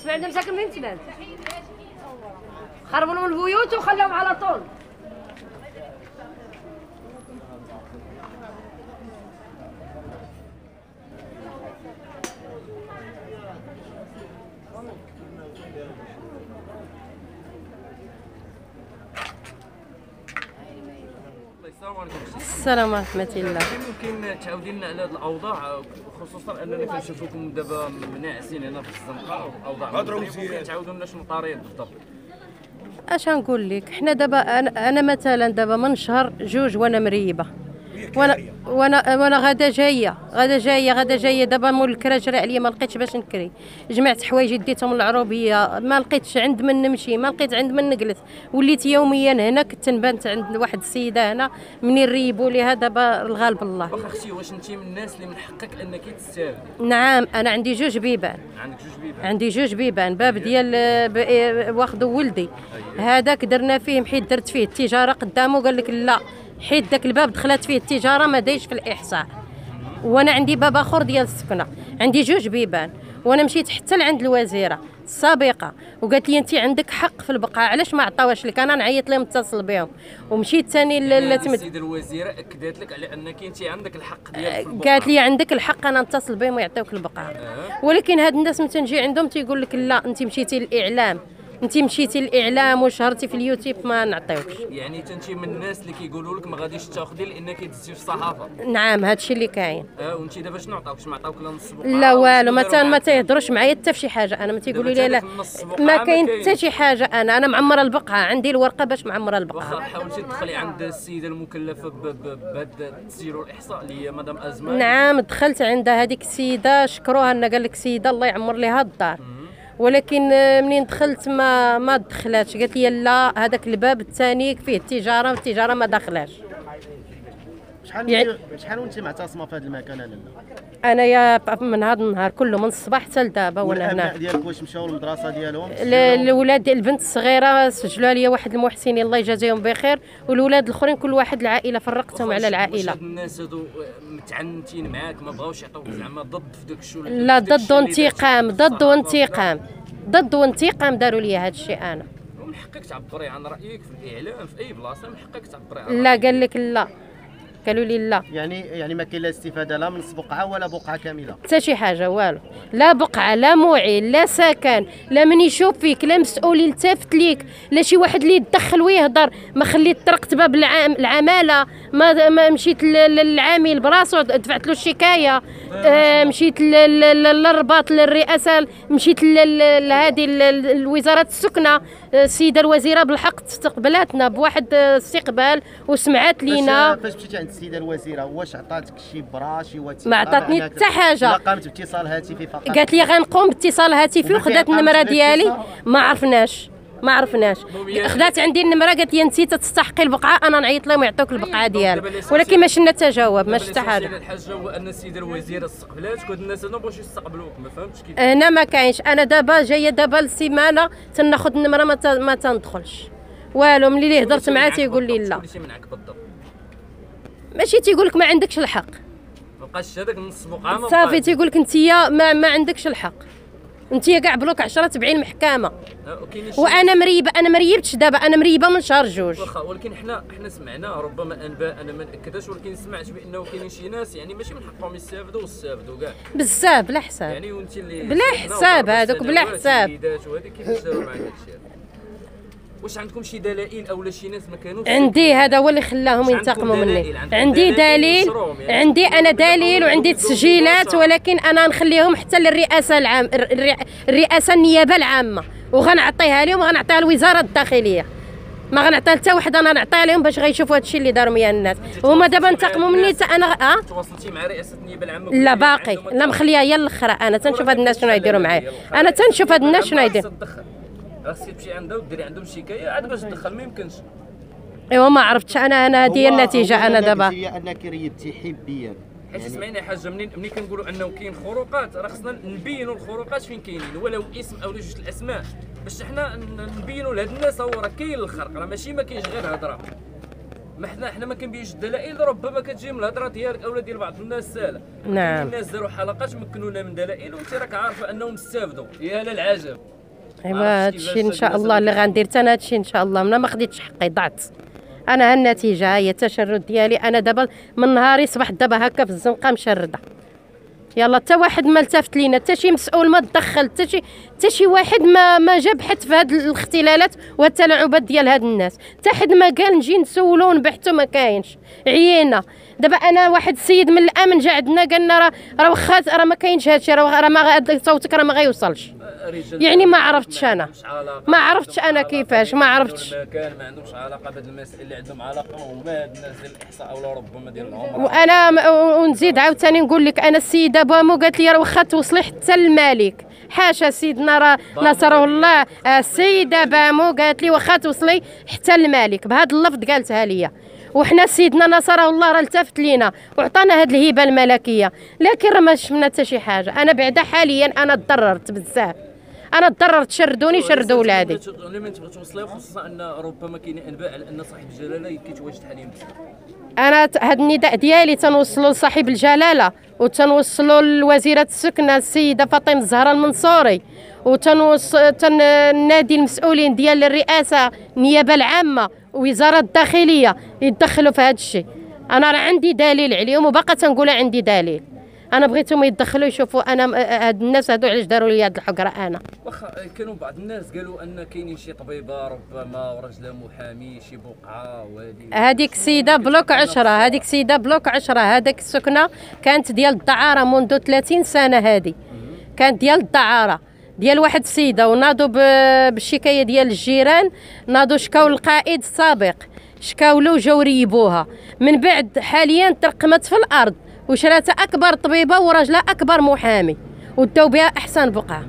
الناس ما عندهم ساكن منين تناد خربوا لهم البيوت وخلاهم على طول. السلام ورحمة الله. ممكن تعاودي لنا على هذه الاوضاع خصوصا اننا كنشوفوكم دابا مناعسين هنا في الزنقه واوضاع ممكن تعاودوا لنا شنو طاري بالضبط؟ اش نقول لك حنا دابا انا مثلا دابا من شهر جوج وانا مريبه وانا غدا جايه دابا مول الكرا جرى عليا ما لقيتش باش نكري. جمعت حوايجي ديتهم للعروبيه ما لقيتش عند من نمشي ما لقيت عند من نجلس. وليت يوميا هنا كنت نبانت عند واحد السيده هنا منين ريبوا ليها دابا الغالب الله. واخا اختي واش انت من الناس اللي من حقك انك تستافد؟ نعم انا عندي جوج بيبان. عندك جوج بيبان؟ عندي جوج بيبان باب ديال واخدو ولدي هذاك درنا فيه محيد درت فيه التجاره قدامه قال لك لا حيت داك الباب دخلت فيه التجاره ما دايش في الاحصاء. وانا عندي باب اخر ديال السكنه عندي جوج بيبان. وانا مشيت حتى لعند الوزيره السابقه وقالت لي انت عندك حق في البقعه علاش ما عطاوهاش لك. انا نعيط لهم اتصل بهم ومشيت ثاني السيده الوزيره اكدت لك على انك انت عندك الحق ديالك في البقعه. قالت لي عندك الحق انا نتصل بهم ويعطيوك البقعه. ولكن هاد الناس ملي تنجي عندهم تيقول لك لا انت مشيتي للاعلام انت مشيتي للاعلام وشهرتي في اليوتيوب ما نعطيوكش. يعني انت من الناس اللي كيقولوا لك ما غاديش تاخذي لانك دزتي في الصحافه. نعم هادشي اللي كاين. وانت دابا شنو عطاوكش ما عطاوك لا نص بقعه؟ لا والو ما تيهضروش معايا حتى في شي حاجه. انا ما تيقولوا لي لا ما كاين حتى شي حاجه. انا معمره البقعه عندي الورقه باش معمره البقعه. واخا حاولتي تدخلي عند السيده المكلفه بهذا التسجيل والاحصاء اللي هي مدام ازمان؟ نعم دخلت عندها هذيك السيده شكروها لنا قال لك سيده الله يعمر ليها الدار. ولكن منين دخلت ما دخلاتش. قالت لي لا هذاك الباب الثاني فيه التجاره والتجاره ما داخلاش. شحال وانت معتصمه في هذا المكان لاله؟ انا يا من هذا النهار كله من الصباح حتى لدابا وانا هنا. ديالك واش مشاو للمدرسه ديالهم؟ الاولاد البنت الصغيره سجلوا لي واحد المحسنين الله يجازيهم بخير والاولاد الاخرين كل واحد العائله فرقتهم على العائله. الناس هادو متعنتين معاك ما بغاوش يعطوك زعما ضد في داك الشيء؟ لا ضد وانتقام داروا لي هذا الشيء. انا من حقك تعبري عن رايك في الاعلام في اي بلاصه من حقك تعبري عن لا قال لك لا قالوا لي لا. يعني ما كاين لا استفاده لا من نص بقعه ولا بقعه كامله حتى شي حاجه والو. لا بقعه لا موعد لا سكن لا من يشوف فيك لا مسؤول يلتفت ليك لا شي واحد اللي يتدخل ويهضر. ما خليت طرقت باب العماله ما مشيت للعامل براسو دفعت له الشكايه. مشيت للرباط للرئاسه مشيت لهذه الوزاره السكنه السيده الوزيره بالحق استقبلتنا بواحد استقبال وسمعت لينا. فاش مشيتي عند السيده الوزيره واش عطاتك شي برا شي وثيقه؟ ما عطاتني حتى حاجه. لا قامت باتصال هاتفي فقط؟ قالت لي غنقوم باتصال هاتفي وخدات النمره ديالي ما عرفناش خدات عندي النمره قالت لي انت تستحقي البقعه انا نعيط لهم يعطوك البقعه ديالك. ولكن ما شفنا تجاوب ما شفت حاجه. الحاجه هو ان السيده الوزيره استقبلاتك وهاد الناس هنا بغاوش يستقبلوك ما فهمتش كيف. هنا ما كاينش. انا دابا جايه دابا السيمانه تناخذ النمره ما تندخلش والو. ملي هضرت معاه تيقول لي لا. شكون معاك بالضبط؟ ماشي تيقول لك ما عندكش الحق. ما بقاش هذاك النص بقعه ما صافي تيقول لك انت ما عندكش الحق. انت كاع بلوك 10 70 محكمه. وانا مريبه انا مريبتش دابا انا مريبه من شهر جوج. واخا ولكن حنا سمعنا ربما انباء انا ما ناكدهاش ولكن سمعت بانه كاينين شي ناس يعني ماشي من حقهم يستافدوا واستافدوا كاع بزاف بلا حساب. يعني وانت اللي بلا حساب هذوك بلا حساب. وهذا كيفاش داروا معك هادشي؟ واش عندكم شي دلائل او شي ناس ما كانوش؟ عندي هذا هو اللي خلاهم ينتقموا مني. عندي دليل عندي انا دليل وعندي تسجيلات ولكن انا نخليهم حتى للرئاسه الرئاسه النيابه العامه وغنعطيها لهم وغنعطيها للوزاره الداخليه. ما غنعطيها حتى واحد انا نعطيها لهم باش غيشوفوا هادشي اللي داروا ميا الناس. هما دابا انتقموا مني انا تواصلتي مع رئاسه النيابه العامه؟ لا باقي لا مخليها هي الاخرى. انا تنشوف هاد الناس شنو يديروا معايا. انا تنشوف هاد الناس شنو يديروا. خاصك تمشي عندها وديري عندهم شكايه عاد باش تدخل ما يمكنش. ايوا ما عرفتش انا هذه هي النتيجه. انا دابا هي انك ريبتي حبيا حيت سمعنا حاجه منين كنقولوا انه كاين خروقات راه خصنا نبينوا الخروقات فين كاينين ولو اسم او جوج الاسماء باش حنا نبينوا لهاد الناس هو راه كاين الخرق راه ماشي ما كاينش غير هضره. ما حنا ما كنبينش الدلائل، ربما كتجي من الهضره ديالك اولا ديال بعض الناس ساهله. نعم. الناس داروا حلقات مكنونه من دلائل وانت راك عارفه انهم استافدوا، يا للعجب. ايوا هادشي ان شاء الله اللي غندير حتى هادشي ان شاء الله. ما خديتش حقي، ضعت انا. النتيجه هي التشرد ديالي انا دابا من نهاري صبحت دابا هكا في الزنقه مشرده. يلا حتى واحد ما التفت لينا، حتى شي مسؤول ما تدخل، حتى شي واحد ما جاب حد في هاد الاختلالات والتلاعبات ديال هاد الناس. حتى حد ما قال نجي نسولو ونبحثو، ما كاينش. عيينا دابا. انا واحد السيد من الامن جا عندنا قال لنا راه واخا راه ما كاينش هادشي، راه ما صوتك راه ما غيوصلش. يعني ما عرفتش انا، ما عرفتش انا كيفاش، ما عرفتش. ما عندهمش علاقه بهاد المسائل اللي عندهم علاقه هما هاد الناس ديال الاحصاء اولا ربما ديال العمر. وانا ونزيد عاوتاني نقول لك، انا السيده بامو قالت لي راه واخا توصلي حتى الملك. حاشا سيدنا راه نصره الله. السيده بامو قالت لي واخا توصلي حتى الملك، بهذا اللفظ قالتها لي. وحنا سيدنا نصره الله راه التفت لينا وعطانا هذه الهبه الملكيه، لكن راه ما شفنا حتى شي حاجه. انا بعدا حاليا انا تضررت بزاف، انا تضررت. شردوني شردوا ولادي. لما تبغي توصلي، خصوصا ان ربما كاين انباء على ان صاحب الجلاله كيتواجد حاليا. انا هاد النداء ديالي تنوصلوا لصاحب الجلاله، وتنوصلوا لوزيره السكنه السيده فاطمه الزهراء المنصوري، تنادي المسؤولين ديال الرئاسه النيابه العامه ووزاره الداخليه يتدخلوا في هذا الشيء. انا راه عندي دليل عليهم وباقا تنقولها عندي دليل. انا بغيتهم يتدخلوا يشوفوا انا هاد الناس هادو علاش داروا لي هاد الحقره. انا واخا كانوا بعض الناس قالوا ان كاينين شي طبيبه ربما ورجل محامي شي بقعه هذيك السيده بلوك 10، هذيك السيده بلوك 10. هذاك السكنه كانت ديال الدعاره منذ 30 سنه. هذه كانت ديال الدعاره ديال واحد السيده، وناضوا بالشكايه ديال الجيران، ناضوا شكاو القائد السابق، شكاو له وجاو ريبوها. من بعد حاليا ترقمت في الارض وشراتها اكبر طبيبه وراجلها اكبر محامي وداو بها احسن بقعه.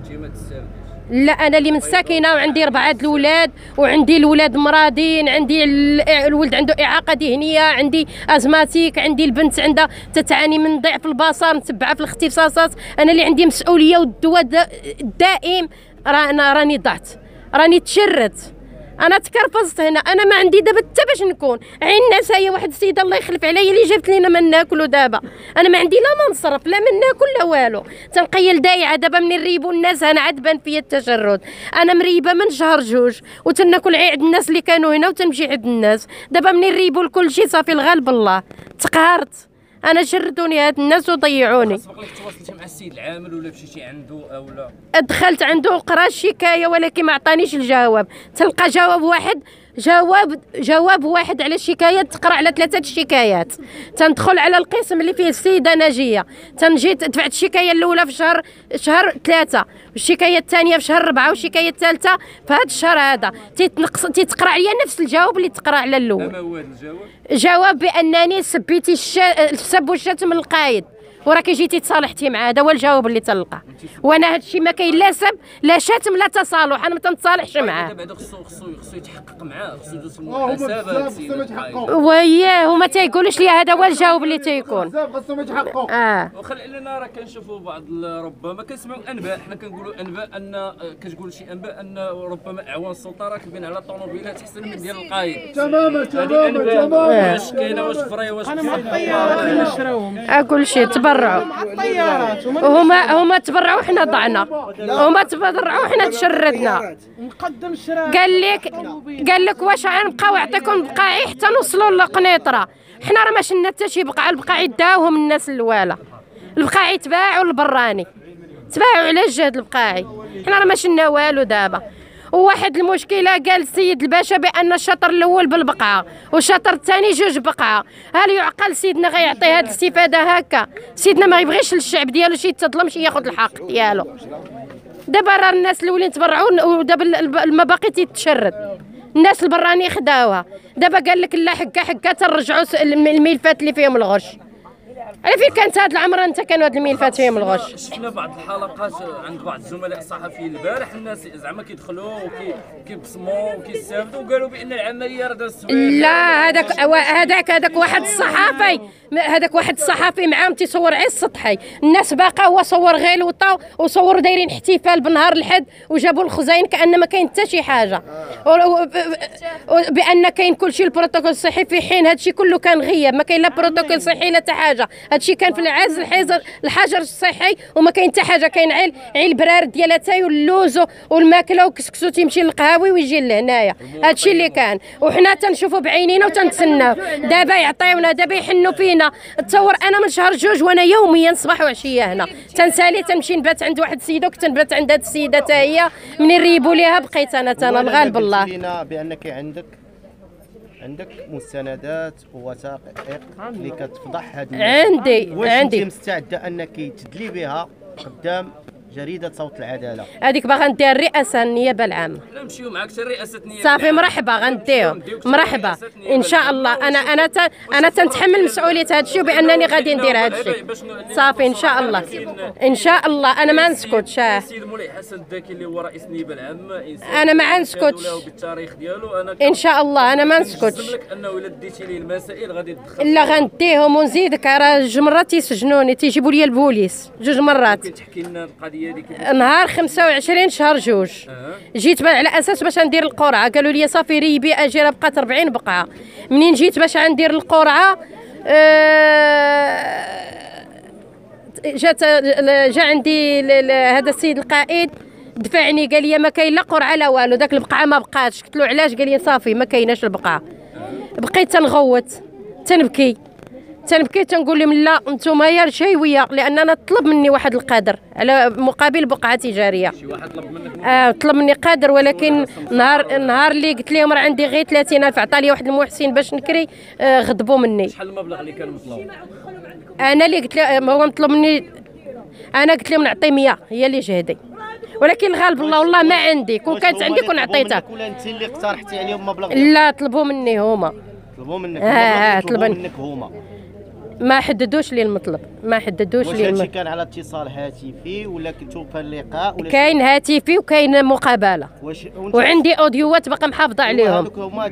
لا انا اللي من ساكنه وعندي 4 الاولاد، وعندي الولاد مرادين، عندي الولد عنده اعاقه ذهنيه، عندي ازماتيك، عندي البنت عندها تتعاني من ضعف البصر، متبعه في الاختصاصات. انا اللي عندي مسؤوليه والدواء الدائم. راني ضعت، راني تشردت، انا تكرفصت هنا. انا ما عندي دابا حتى باش نكون عين الناس. هي واحد السيده الله يخلف عليا اللي جابت لينا ما ناكلوا. دابا انا ما عندي لا ما نصرف لا من ناكل لا والو. تنقيل دايعه دابا من نريبوا الناس. انا عاد بان فيا التشرد. انا مريبه من شهر 2 وتناكل عند الناس اللي كانوا هنا وتمشي عند الناس. دابا من نريبوا لكل شيء صافي الغالب الله. تقهرت انا. شردوني هاد الناس وضيعوني. سبق لك تواصلتي مع السيد العامل ولا مشيتي عنده او لا؟ دخلت عنده وقرا الشكايه ولكن ما عطانيش الجواب. تلقى جواب واحد، جواب واحد على الشكايه تقرا على 3 الشكايات. تندخل على القسم اللي فيه السيده ناجيه، تنجي دفعت الشكايه الاولى في شهر 3، والشكايه الثانيه في شهر 4، والشكايه الثالثه في هذا الشهر هذا. تيتقرا عليا نفس الجواب اللي تقرا على الاول. ما هو هذا الجواب؟ جواب بانني سبيتي السب والشتم القايد وراكي جيتي تصالحتي معاه. هذا هو الجواب اللي تلقى. وانا هذا الشيء ما كاين لا سب لا شتم لا تصالح، انا ما تنتصالحش معاه. بعدا خصو يتحقق معاه، خصو يدوز المحاسبه. وياه هما تيقولوش لي هذا هو الجواب اللي تيكون. خصهم يتحققوا. وخلي لنا راه كنشوفوا بعض ربما كنسمعوا انباء. حنا كنقولوا انباء ان كتقول شي انباء ان ربما اعوان السلطه راكبين على طوموبيلات احسن من ديال القايد. تماما. واش كاينه واش فري واش اقول شي تبرعوا. هما تبرعوا وحنا ضعنا، هما تبرعوا وحنا تشردنا. قال لك واش غنبقاو يعطيكم بقاعي حتى نوصلوا للقنيطره. حنا راه ما شلنا حتى شي بقعه. البقاعي داوهم الناس الواله، البقاعي تباعوا للبراني، تباعوا على الجهد البقاعي. حنا راه ما شلنا والو دابا. وواحد المشكله قال السيد الباشا بان الشطر الاول بالبقعه والشطر الثاني 2 بقعه. هل يعقل سيدنا غيعطي هذه الاستفاده هكا؟ سيدنا ما يبغيش للشعب ديالو شي يتظلم شي ياخذ الحق ديالو. دابا راه الناس الاولين تبرعوا ودابا المباقي تتشرد. الناس البراني خداوها. دابا قال لك لا حكا تنرجعوا الملفات اللي فيهم الغش. على فين كانت هاد العمر انت كانوا هاد الملفات فيهم الغش؟ شفنا بعض الحلقات عند بعض الزملاء الصحفيين البارح، الناس زعما كيدخلوا وكيبصموا وكيستافدوا وقالوا بان العمليه راه دازت. لا هذاك واحد الصحافي معاهم تيصور غير السطحي. الناس باقا هو صور غير الوطا وصوروا دايرين احتفال بنهار الحد وجابوا الخزاين كأن ما كاين حتى شي حاجه، بان كاين كلشي البروتوكول الصحي، في حين هادشي كله كان غياب، ما كاين لا بروتوكول صحي لا حتى حاجه. هادشي كان في العز الحجر الصحي وما كاين حتى حاجه، كاين عيل البرارد ديال اتاي واللوز والماكله وكسكسو تيمشي للقهاوي ويجي لهنايا. هادشي اللي كان، وحنا تنشوفوا بعينينا وتنتسناو. دابا يعطيونا، دابا يحنوا فينا. تصور انا من شهر جوج وانا يوميا صباح وعشيه هنا تنسالي، تنمشي نبات عند واحد السيده وكنت نبات عند هاد السيده حتى هي. منين ريبوا ليها بقيت انا الغالب الله. قلتي لنا بانك عندك مستندات ووثائق اللي كتفضح هاد عندي واش انت مستعده انك تدلي بها قدام جريده صوت العداله؟ هذيك باغا نديها الرئاسه النيابه العامه. لا نمشيو معاك حتى رئاسه النيابه. صافي مرحبا غنديهم مرحبا ان شاء الله. انا تنتحمل مسؤوليه هذا الشيء وبانني غادي ندير هذا الشيء. صافي ان شاء الله ان شاء الله. انا ما نسكتش. السيد مولاي حسن الداكي اللي هو رئيس النيابه العامه انسان انا ما نسكتش بالتاريخ ديالو. انا ان شاء الله انا ما نسكتش. لك انه الا ديتي ليه المسائل غادي تدخل. لا غنديهم ونزيدك. راه جوج مرات تيسجنوني، تيجيبوا لي البوليس جوج مرات. تحكي لنا القضيه ديك نهار 25 شهر جوج جيت على اساس باش ندير القرعه، قالوا لي صافي ريبي اجي راه بقات 40 بقعه. منين جيت باش ندير القرعه جا عندي هذا السيد القائد دفعني، قال لي ما كاين لا قرعه لا والو، داك البقعه ما بقاتش. قلت له علاش؟ قال لي صافي ما كايناش البقعه. بقيت تنغوت تنبكي تنقول لهم لا انتم يا رشاويه، لان انا طلب مني واحد القدر على مقابل بقعه تجاريه. شي واحد طلب منك؟ طلب مني قدر، ولكن النهار اللي قلت لهم راه عندي غير 30,000 عطى لي واحد المحسن باش نكري، غضبوا مني. شحال المبلغ اللي كان مطلوب؟ انا اللي قلت له هو مطلوب مني، انا قلت لهم نعطي 100 هي اللي جهدي، ولكن الغالب الله والله ما عندي. كون كانت عندي كون عطيتها. ولا انت اللي اقترحتي عليهم مبلغ؟ لا طلبوا مني هما. طلبوا منك طلبوا منك هما، ما حددوش لي المطلب، ما حددوش لي المطلب. واش كان على اتصال هاتفي ولا كنتو في اللقاء ولا كاين هاتفي وكاين مقابله وعندي اوديوات باقا محافظه عليهم.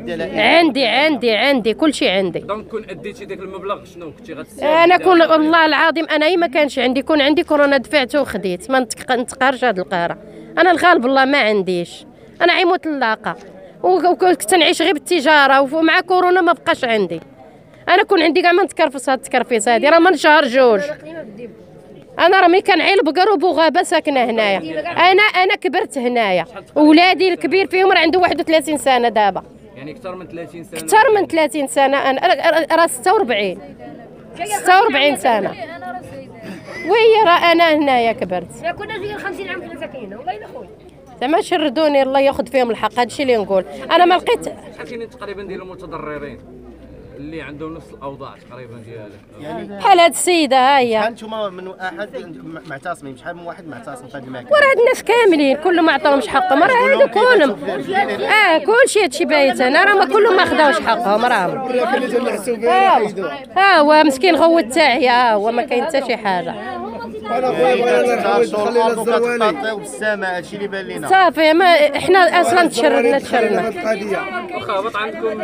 عندي كل شيء عندي. دونك كون اديتي داك المبلغ شنو كنتي غتستافد؟ انا كون والله العظيم انا ما كانش عندي، كون عندي كورونا دفعته وخديت، ما نتقارش هاد القهره. انا الغالب الله ما عنديش، انا عيموت اللاقه وكنت نعيش غير بالتجاره، ومع كورونا ما بقاش عندي. انا كون عندي كاع ما نتكرفص هاد التكرفيص هادي راه من شهر جوج. انا راه ملي كنعيل بقر وبوغابه ساكنه هنايا. انا كبرت هنايا، ولادي الكبير فيهم راه عنده 31 سنه دابا. يعني اكثر من 30 سنه. اكثر من 30 سنه. انا راه 46 سنه. وهي راه انا هنايا كبرت. كنا جايين 50 عام كنا ساكنين والله الا خويا. زعما شردوني الله ياخذ فيهم الحق. هادشي اللي نقول. انا ما لقيت. شحال كاينين تقريبا ديال المتضررين اللي عندهم نفس الاوضاع تقريبا ديالك؟ يعني بحال هاد السيده ها هي. شحال نتوما من احد معتصمين؟ شحال من واحد معتصم في هذا المكان؟ وراه هاد الناس كاملين كلهم ما عطاوهمش حقهم. راه هادو كلهم كلشي هادشي بايت هنا، راه كلهم ما خداوش حقهم. راهم هو مسكين غوت تاعي، هو ما كاين حتى شي حاجه. بالسماء هادشي اللي بان لينا. صافي ما احنا اصلا تشردنا واخا هبط عندكم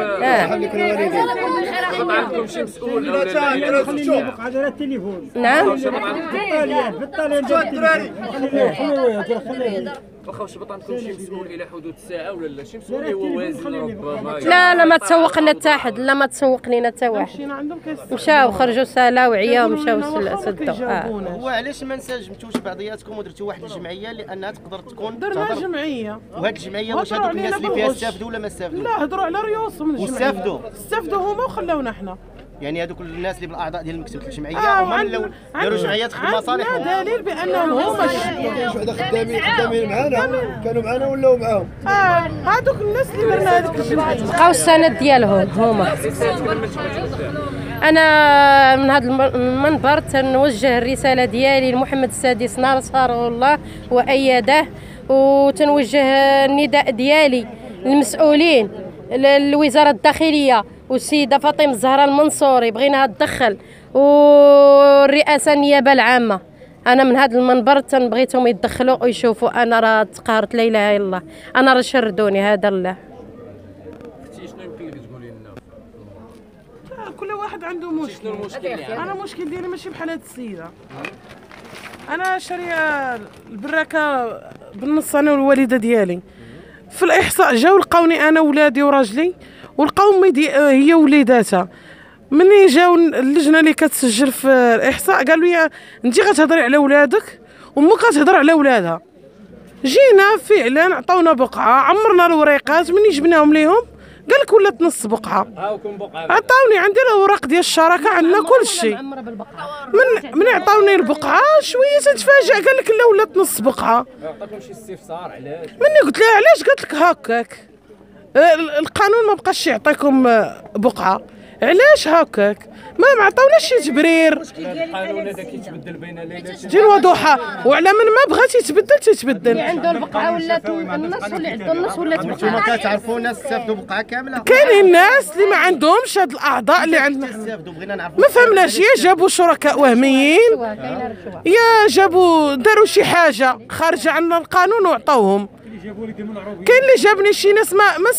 عندكم شي مسؤول ولا لا؟ خليني بقى على التليفون. نعم واخا واش هبط عندكم شي مسؤول الى حدود الساعه ولا لا؟ شي مسؤول اللي هو وازن ربما؟ لا ما تسوق لنا حتى حد. لا ما تسوق لنا حتى واحد. مشاو خرجوا سالا وعيا ومشاو سدوا. هو علاش ما نسجمتوش بعضياتكم ودرتوا واحد الجمعيه لانها تقدر تكون درنا جمعيه، وهاد الجمعيه واش هذوك الناس اللي فيها استافدوا ولا ما استافدوش؟ لا هضروا على ريوسهم الجمعيه استافدوا هما وخلاونا حنا. يعني هذوك الناس اللي بالاعضاء ديال مكتبه الجمعيه هما داروا جمعيه تخدم مصالحهم. دليل بانهم هما كاين وحده خدامين معانا، كانوا معانا ولاو معاهم. هذوك الناس اللي درنا هذيك الجمعيه بقاو السند ديالهم هما. انا من هذا المنبر تنوجه الرساله ديالي لمحمد السادس نصره الله وايده، وتنوجه النداء ديالي للمسؤولين للوزاره الداخليه والسيده فاطمه الزهراء المنصوري بغيناها تدخل، والرئاسه النيابه العامه. انا من هذا المنبر تنبغيتهم يتدخلوا ويشوفوا. انا راه تقهرت لا اله الا الله، انا راه شردوني هذا الله. شنو يمكن لك تقولي لنا؟ كل واحد عنده مشكل. شنو المشكل اللي عندك؟ انا المشكل ديالي ماشي بحال هاد السيده. انا شاريه البراكه بالنص انا والوالده ديالي. في الاحصاء جاو لقاوني انا وولادي وراجلي، ولقاو هي وليداتها. مني جاو اللجنه اللي كتسجل في الاحصاء قالوا لي انت غتهضري على ولادك وامك غتهضر على ولادها. جينا فعلا عطاونا بقعه، عمرنا الوريقات، مني جبناهم ليهم قال لك ولات نص بقعه. هاكم بقعه عطاوني عندي الاوراق ديال الشراكه، عندنا كل شيء. من عطاوني البقعه شويه تتفاجئ قال لك لا ولات نص بقعه. عطاكم شي استفسار علاش؟ مني قلت لها علاش؟ قالت لك هكاك القانون ما بقاش يعطيكم بقعه. علاش هكاك؟ ما عطاوناش شي تبرير. القانون هذا كيتبدل بين ليله جيل وضحى، وعلى من ما بغات يتبدل تيتبدل. اللي عنده البقعه ولات النص واللي عنده النص ولات نتوما بقعه. كتعرفوا ناس استافدوا بقعه كامله؟ كاينين الناس اللي ما عندهمش هاد الاعضاء اللي عندنا. استافدوا بغينا نعرفوا. ما فهمناش، يا جابوا شركاء وهميين كاينه رشوه. يا جابوا داروا شي حاجه خارجه عن القانون وعطاوهم. كاين اللي جابني شي ناس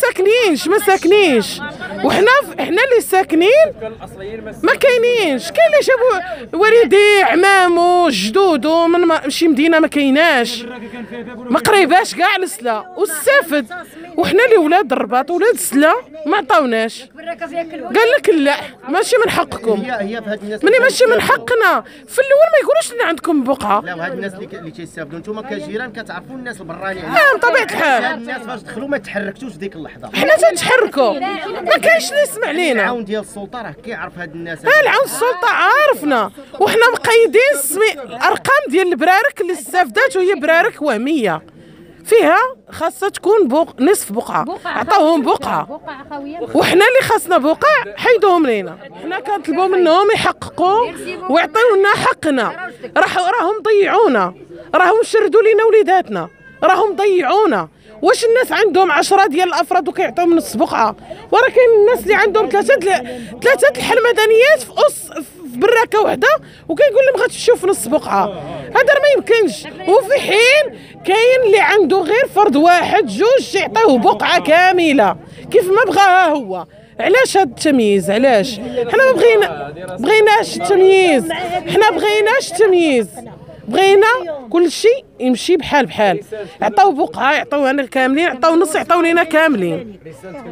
ما ساكنينش وحنا اللي ساكنين الاصليين ما كاينينش. كاين اللي جابوا والدي عمامو جدودو من شي مدينه ما كايناش، ما قريباش كاع لسلا واستافد. وحنا اللي ولاد الرباط ولاد سلا ما عطاوناش. قال لك لا ماشي من حقكم. هي في هاد الناس مني ماشي من حقنا. في الاول ما يقولوش لنا عندكم بقعه. لا، وهاد الناس اللي تيستافدوا نتوما كجيران كتعرفوا الناس البرانيين. بطبيعه الحال هاد الناس فاش دخلوا ما تحركتوش ديك اللحظه. حنا تنتحركوا، ما كاينش اللي يسمع لينا. العون ديال السلطه راه كيعرف هاد الناس. العون السلطه عارفنا، وحنا مقيدين الارقام ديال البرارك اللي استافدات، وهي برارك وهميه فيها خاصها تكون نصف بقعه. عطاوهم بقعه وحنا اللي خاصنا بقع حيدوهم لينا. حنا كنطلبوا منهم يحققوا ويعطيونا حقنا. راهم ضيعونا، راهم شردوا لينا وليداتنا، راهم ضيعونا. واش الناس عندهم 10 ديال الافراد وكيعطيوهم نص بقعه؟ وراه كاين الناس اللي عندهم ثلاثه الحمدانيات في براكه وحده وكيقول لهم غتمشيو في نص بقعه. هذا ما يمكنش. وفي حين كاين اللي عنده غير فرد واحد جوج يعطيوه بقعه كامله كيف ما بغاها هو. علاش هذا التمييز؟ علاش؟ حنا ما بغيناش التمييز. حنا بغيناش التمييز، بغينا كل شيء يمشي بحال بحال. عطاو بقعه، عطاونا كاملين، عطاو نص، عطاو لينا كاملين.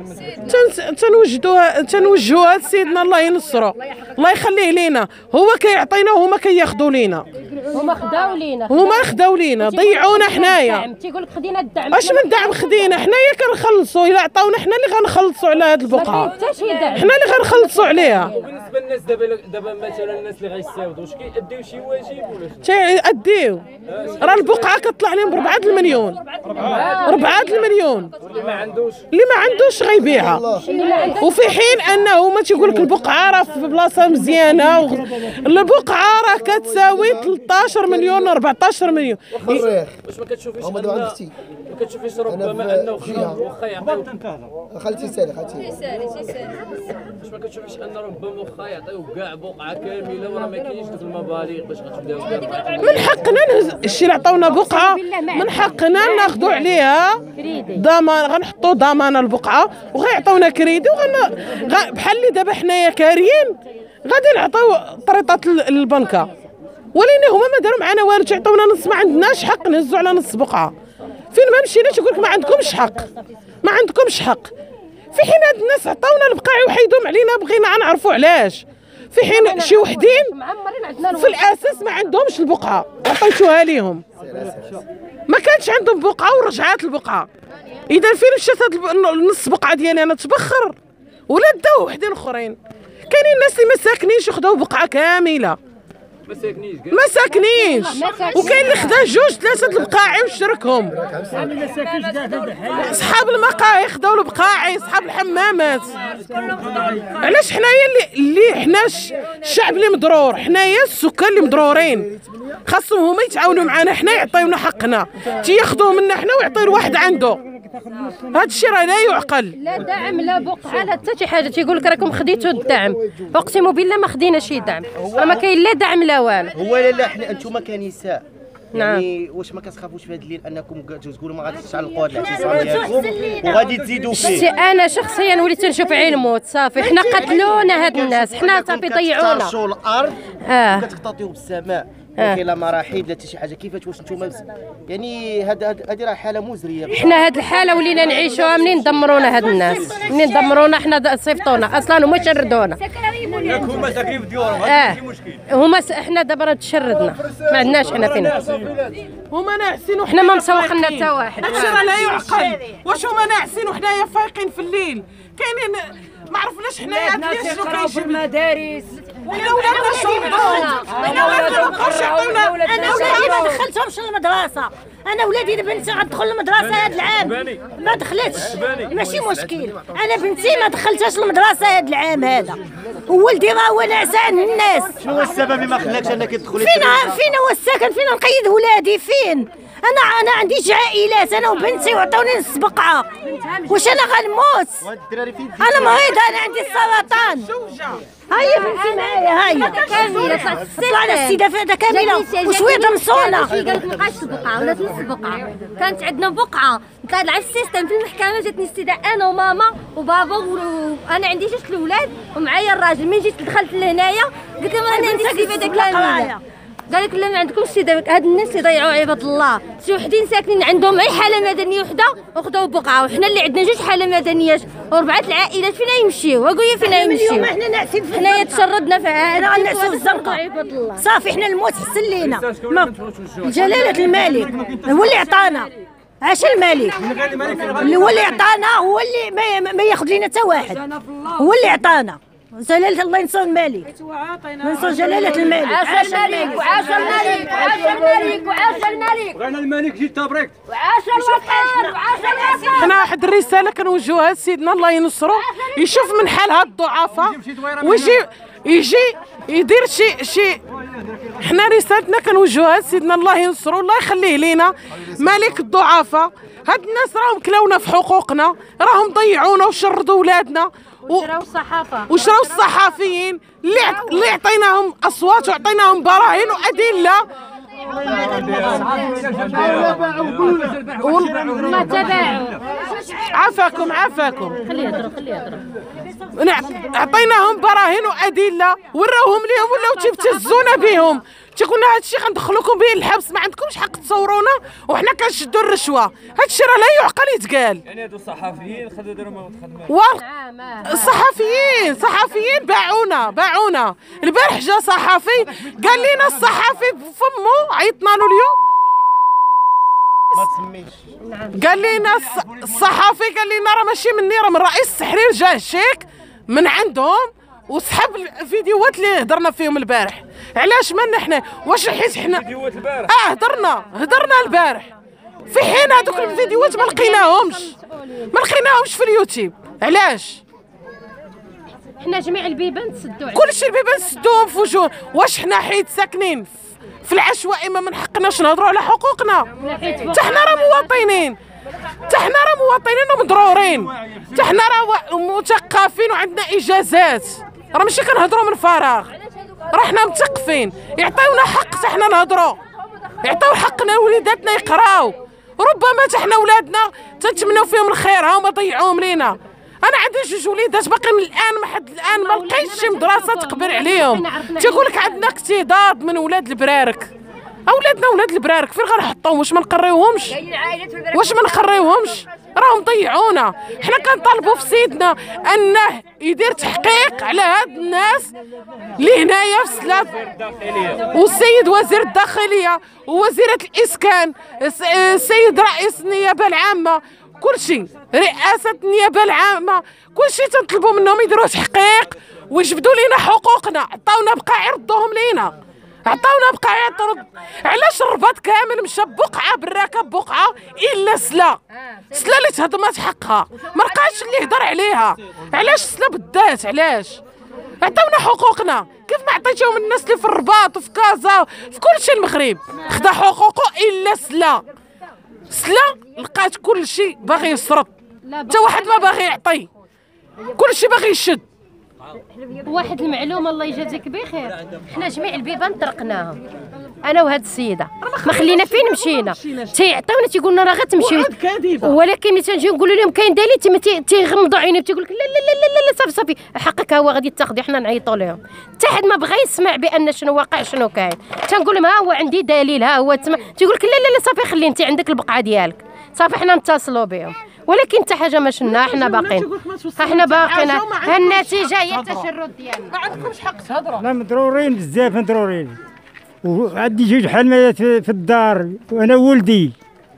تنوجهوها لسيدنا الله ينصرو، الله يخليه لينا. هو كيعطينا وهما كياخذوا لينا. هما خداو لينا ضيعونا حنايا. تيقول لك خدينا الدعم. اش من دعم خدينا؟ حنايا كنخلصوا. الا عطاونا حنا اللي غنخلصوا على هاد البقعه، حنا اللي غنخلصوا عليها. وبالنسبه للناس دابا مثلا الناس اللي غيستافدوا واش كيأديو شي واجب ولا تيأديو؟ راه البقعه كطلع لهم ب4 المليون. 4 المليون اللي ما عندوش غيبيعها. وفي حين انه ما تيقول لك البقعه راه في بلاصه مزيانه البقعه راه كتساوي 13 مليون 14 مليون. واش ما كتشوفيش ربما انه واخا يعطيو خالتي سالي واش ما كتشوفيش ان ربما واخا يعطيو كاع بقعه كامله وراه ما كاينش دوك المبالغ باش غتبداو من حقنا الشيء اللي عطاونا بقعه من حقنا ناخذوا عليها ضمان. غنحطوا ضمان البقعه وغيعطيونا كريدي بحال اللي دابا حنايا كاريين غادي نعطيو طريطات للبنكه. ولكن هما ما داروا معنا والو، تعطيونا نص. ما عندناش حق نهزوا على نص بقعه. فين ما مشينا تيقول لك ما عندكمش حق. في حين هاد الناس عطاونا البقاع وحيدهم علينا. بغينا نعرفوا علاش. في حين شي وحدين في الاساس ما عندهمش البقعه عطيتوها ليهم، ما كانش عندهم بقعه ورجعات البقعه. اذا فين مشات هاد النص بقعه ديالي انا تبخر ولا داو وحدين اخرين؟ كاينين الناس اللي ما ساكنينش وخداو بقعه كامله ما ساكنينش وكاين اللي خدا 2-3 البقاعي وشركهم. صحاب المقاهي خداو البقاعي، صحاب الحمامات. علاش حنايا اللي حنا الشعب اللي مضرور، حنايا السكان اللي مضرورين خاصهم هما يتعاونوا معنا. حنا يعطيونا حقنا، تياخذوه منا حنا ويعطيو لواحد عنده. هذا الشيء راه لا يعقل. لا دعم لا بقعه لا حتى شي حاجه. تيقول لك راكم خديتوا الدعم، اقسم بالله ما خدينا شي دعم، راه ما كاين لا دعم لا والو. هو لا حنا انتم كنساء نعم. يعني واش ما كتخافوش في هذا الليل انكم تقولوا ما غاديش تعلقوا هذا الاعتصام ديالكم وغادي تزيدوا فيه؟ انا شخصيا وليت نشوف عين الموت صافي. حنا قتلونا هاد الناس، حنا صافي ضيعونا. كترشوا الارض كتقطعوا بالسماء وكاين مراحل لا حتى شي حاجه. كيفاش واش نتوما يعني هذه راه حاله مزريه. حنا هاد الحاله ولينا نعيشوها منين دمرونا هاد الناس، منين دمرونا حنا صيفطونا اصلا هما شردونا. هما ساكنين في ديورهم ماشي مشكل. هما حنا دابا راه تشردنا ما عندناش حنا فين. هما ناعسين حنا ما مسوقنا حتى واحد. هادشي راه لا يعقل. واش هما ناعسين وحنايا فايقين في الليل؟ كاينين ما عرفناش حنايا علاش شنو كاين في المدارس. ولا ولادنا شربوا، ولا ولادنا ما بقاوش يعطيونا. انا ولادي ما دخلتهمش للمدرسه، انا ولادي بنتي غتدخل المدرسه هذا العام ما دخلتش، ماشي مشكل. انا بنتي ما دخلتهاش المدرسه هذا العام هذا، وولدي راه هو نعسان الناس. شنو هو السبب اللي ما خلاكش انك تدخلي؟ فين هو السكن؟ فين نقيد ولادي؟ فين؟ انا عنديش عائلات، انا وبنتي وعطوني نص بقعه. واش انا غنموت؟ انا مريضه، انا عندي السرطان. هاي بنتي معايا، هاي كامله طلعنا الاستدافه كامله وشويه مصونه. قالت ما بقاش بقعه ولات نص بقعه. كانت عندنا بقعه طلعت على السيستم في المحكمه، جاتني استدعاء انا وماما وبابا وانا عندي 6 الاولاد ومعايا الراجل. من جيت دخلت لهنايا قلت لهم انا عندي استدافه كامله. قال لك لا ما عندكمش استدافه. هاد الناس اللي ضيعوا عباد الله شي وحدين ساكنين عندهم غير حاله مدنيه وحده وخداو بقعه، وحنا اللي عندنا 2 حاله مدنيات و4 العائلات فينا يمشيو؟ وقول لي فينا يمشيو؟ حنا ناعسين في حنايا تشردنا في حنا غنعسوا في الزنقه صافي. حنا الموت حسن لينا. جلاله الملك هو اللي عطانا. عاش الملك هو اللي عطانا، هو اللي ما ياخذ لينا حتى واحد، هو اللي عطانا. جلالة الله ينصر الملك، ننصر جلالة الملك. عاش الملك وعاش الملك وعاش الملك وعاش الملك. بغينا الملك جيت تبريك. وعاش الوطن وعاش الوطن. حنا واحد الرساله كنوجهوها لسيدنا الله ينصرو، يشوف من حال هاد الضعفاء ويجي يدير شي. حنا رسالتنا كنوجهوها لسيدنا الله ينصرو، الله يخليه لينا ملك الضعفاء. هاد الناس راهم كلاونا في حقوقنا، راهم ضيعونا وشردوا ولادنا وشراو الصحافيين اللي عطيناهم اصوات وعطيناهم براهين وادله. ما تباعوا. عافاكم خليه يهضر. عطيناهم براهين وادله وراوهم ليهم ولاو تيبتزونا بهم. تيقولنا هادشي غندخلوكم به الحبس، ما عندكمش حق تصورونا وحنا كنشدوا الرشوه. هادشي راه لا يعقل يتقال. يعني هادو الصحفيين خدوا داروا خدمه. الصحفيين باعونا. البارح جا صحفي قال لنا الصحفي بفمو، عيطنا له اليوم ما تسميش. قال لنا الصحفي قال لنا راه ماشي مني، راه من رئيس التحرير. جاه شيك من عندهم وسحب الفيديوهات اللي هضرنا فيهم البارح. علاش مالنا حنا؟ واش حيت حنا فيديوهات البارح هضرنا البارح في حين هذوك الفيديوهات ما لقيناهمش في اليوتيوب. علاش؟ حنا جميع البيبان تسدوا كلشي البيبان سدوهم في وجوه. واش حنا حيت ساكنين في العشوائي ما من حقناش نهضروا على حقوقنا؟ حتى حنا راه مواطنين، ومضرورين، حتى حنا راه مثقفين وعندنا اجازات، راه ماشي كنهضروا من فراغ، راه حنا مثقفين. يعطيونا حق حتى حنا نهضروا، يعطيو حقنا لوليداتنا يقراو. ربما حتى حنا ولادنا تنتمناو فيهم الخير، ها هما ضيعوهم لينا. انا عندي 2 وليدات باقيين الان لحد الان ما لقيتش شي مدرسه تقبل عليهم. تيقول لك عندنا اكتضاد من ولاد البرارك. اولادنا ولاد البرارك فين غنحطوهم؟ واش ما نقريوهمش؟ راهم ضيعونا. حنا كنطالبوا في سيدنا انه يدير تحقيق على هاد الناس اللي هنايا في سلاب، والسيد وزير الداخليه ووزيره الاسكان، السيد رئيس النيابه العامه، كلشي رئاسه النيابه العامه، كلشي تنطلبوا منهم يديروا تحقيق ويجبدوا لينا حقوقنا. عطاونا بقاع يردوهم لينا، عطاونا بقاع يطرد. علاش الرباط كامل مشى بقعه بالراكب بقعه الا سلا اللي تهضمات حقها ما لقاش اللي يهضر عليها؟ علاش سلا بالذات؟ علاش؟ عطاونا حقوقنا كيف ما عطيتيهم الناس اللي في الرباط وفي كازا في كل شيء. المغرب خدا حقوقه الا سلا. سلا لقات كل شيء باغي يسرط، حتى واحد ما باغي يعطي، كل شيء باغي يشد. واحد المعلومه الله يجازيك بخير، حنا جميع البيبان طرقناهم انا وهاد السيده، ما خلينا فين مشينا تيعطيونا تيقول لنا راه غتمشيو، ولكن ملي تنجيو نقولوا لهم كاين دليل تيغمضوا عينيهم تيقول لك لا لا لا لا صافي صافي حقك هو غادي تاخذي، حنا نعيطوا لهم. حتى حد ما بغى يسمع بان شنو واقع شنو كاين، تنقول لهم ها هو عندي دليل ها هو تيقول لك لا لا لا صافي خلي انت عندك البقعه ديالك صافي، حنا نتصلوا بهم. ولكن حتى حاجه ما شلنا، حنا باقيين ها النتيجه هي التشرد ديالنا. ما عندكمش حق تهضروا. لا مضرورين بزاف مضرورين، وعندي جوج حمامات في الدار، وانا ولدي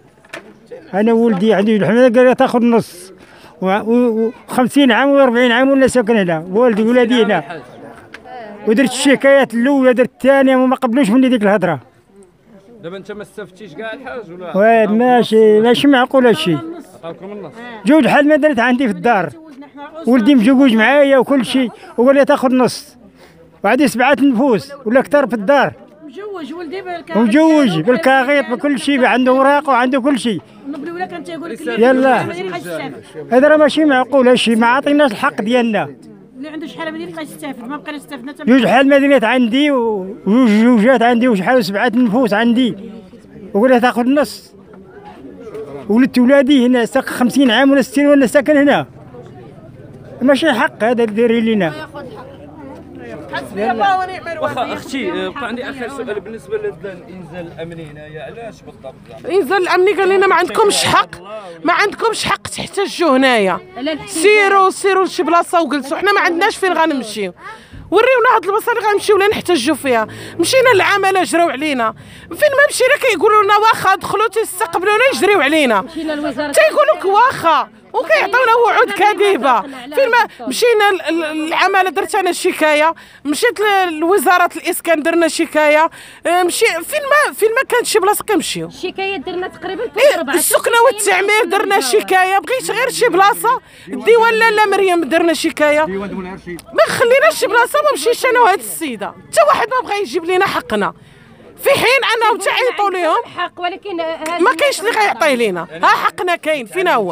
عندي جوج حمامات قال تاخذ نص، و50 عام و40 عام ولا ساكن هنا، والدي ولادي هنا، ودرت الشكايات الاولى درت الثانيه وما قبلوش مني ديك الهضره. دابا انت ما استفتيش كاع الحاج ولا؟ ماشي معقول هادشي. جوج حمامات درت عندي في الدار، ولدي مزوج معايا وكل شيء، وقال لي تاخذ نص، وعندي 7 نفوس ولا اكثر في الدار. مجوج ولدي مجوج بالكاغيط بكل شيء، عنده اوراق وعنده كل شيء. ولا كان تيقول لك يلا هذا راه ماشي معقول، هادشي ما عطيناش الحق ديالنا. اللي عنده شحال ما يبقى يستافد، ما بقينا استفدنا حتى جوج حمامات عندي وجوجات عندي وشحال 7 نفوس عندي، وقال لها تاخذ نص. ولدت ولادي هنا 50 عام ولا 60 ولا ساكن هنا، ماشي حق هذا ديري لينا. حسبي الله ونعم الوكيل. واخا اختي بقى عندي اخر سؤال بالنسبه للانزال الامني هنايا، علاش بالضبط؟ الانزال الامني قال لنا ما عندكمش حق، ما عندكمش حق تحتجوا هنايا، سيروا لشي بلاصه وجلسوا، حنا ما عندناش فين غنمشيو، وريونا هاد البلاصه اللي غنمشيو ولا نحتجوا فيها. مشينا للعماله جراو علينا، فين ما مشينا كيقولوا لنا واخا دخلوا تيستقبلونا يجريو علينا، تيقولوا لك واخا وكيعطيونا وعود كاذبه. فين ما مشينا العماله درت انا شكايه، مشيت لوزاره الاسكان درنا شكايه، مشي فين ما كانت شي بلاصه كنمشيو. الشكايه درنا تقريبا السكنه والتعمير درنا شكايه، بغيت غير شي بلاصه، الديوان لا مريم درنا شكايه، ما خليناش شي بلاصه، ما مشيتش انا وهاد السيده، حتى واحد ما بغى يجيب لينا حقنا، في حين انهم تعيطوا لهم حق، ولكن ما كاينش اللي غيعطيه لينا. ها حقنا كاين فين هو؟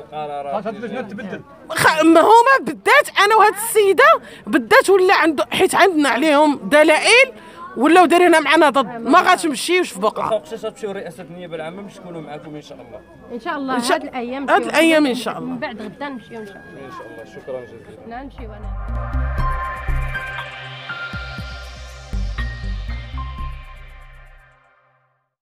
ما هما بالذات انا وهاد السيده بالذات ولا عنده، حيت عندنا عليهم دلائل ولاو دايرينها معنا ضد، ما غاتمشيوش في بقعه. وقتاش غتمشيو رئاسه النيابه العامه باش تكونوا معكم ان شاء الله؟ ان شاء الله هاد الايام ان شاء الله، من بعد غدا نمشيو ان شاء الله. ان شاء الله، شكرا جزيلا. نمشيو انا